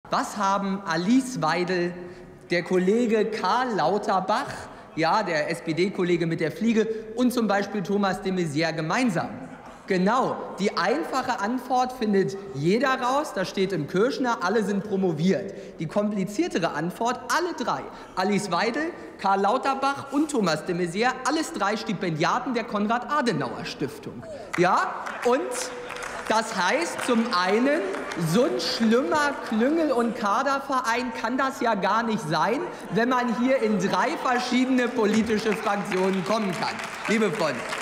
Was haben Alice Weidel, der Kollege Karl Lauterbach, ja, der SPD-Kollege mit der Fliege, und zum Beispiel Thomas de Maizière gemeinsam? Genau, die einfache Antwort findet jeder raus, das steht im Kürschner, alle sind promoviert. Die kompliziertere Antwort, alle drei, Alice Weidel, Karl Lauterbach und Thomas de Maizière, alles drei Stipendiaten der Konrad-Adenauer-Stiftung. Ja, und das heißt zum einen, so ein schlimmer Klüngel- und Kaderverein kann das ja gar nicht sein, wenn man hier in drei verschiedene politische Fraktionen kommen kann. Liebe Freunde.